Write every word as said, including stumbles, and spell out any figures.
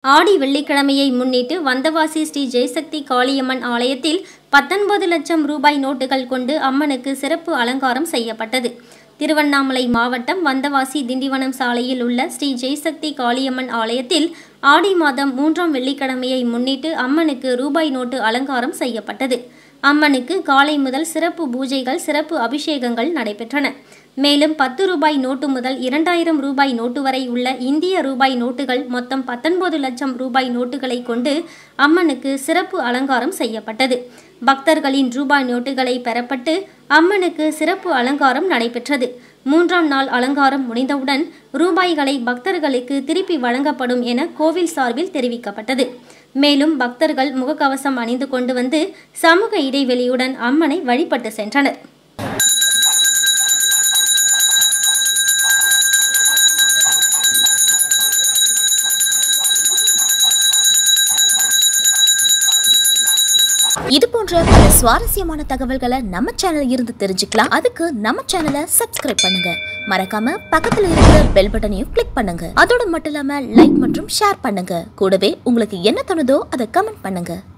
ஆடி வெள்ளிக்கிழமையை முன்னிட்டு வந்தவாசி ஸ்ரீ ஜெயசக்தி காளியம்மன் ஆலயத்தில் பத்தொன்பது லட்சம் ரூபாய் நோட்டுகள் கொண்டு அம்மனுக்கு சிறப்பு அலங்காரம் செய்யப்பட்டது. திருவண்ணாமலை மாவட்டம் வந்தவாசி திண்டிவனம் சாலையில் உள்ள ஸ்ரீ ஜெயசக்தி காளியம்மன் ஆலயத்தில் ஆடி மாதம் மூன்றாம் வெள்ளிக்கிழமையை முன்னிட்டு அம்மனுக்கு ரூபாய் நோட்டு அலங்காரம் செய்யப்பட்டது. அம்மனுக்கு காலை முதல் சிறப்பு பூஜைகள், சிறப்பு அபிஷேகங்கள் நடைபெற்றன. மேலும் பத்து ரூபாய் நோட்டு முதல் இரண்டாயிரம் ரூபாய் நோட்டு வரை உள்ள இந்திய ரூபாய் நோட்டுகள் மொத்தம் பத்தொன்பது லட்சம் ரூபாய் நோட்டுகளை கொண்டு அம்மனுக்கு சிறப்பு அலங்காரம் செய்யப்பட்டது. பக்தர்களின் ரூபாய் நோட்டுகளை பெறப்பட்டு அம்மனுக்கு சிறப்பு அலங்காரம் நடைபெற்றது. மூன்றாம் நாள் அலங்காரம் முடிந்தவுடன் ரூபாய்களை பக்தர்களுக்கு திருப்பி வழங்கப்படும் என கோவில் சார்பில் தெரிவிக்கப்பட்டது. மேலும் பக்தர்கள் முகக்கவசம் அணிந்து கொண்டு வந்து சமூக இடைவெளியுடன் அம்மனை வழிபட்டு சென்றனர். இது போன்ற பல சுவாரஸ்யமான தகவல்களை நம்ம சேனல் இருந்து தெரிஞ்சுக்கலாம். அதுக்கு நம்ம சேனலை சப்ஸ்கிரைப் பண்ணுங்க. மறக்காம பக்கத்துல இருக்கிற பெல் பட்டனையும் கிளிக் பண்ணுங்க. அதோட மட்டும் இல்லாம லைக் மற்றும் ஷேர் பண்ணுங்க. கூடவே உங்களுக்கு என்ன தோணுதோ அதை கமெண்ட் பண்ணுங்க.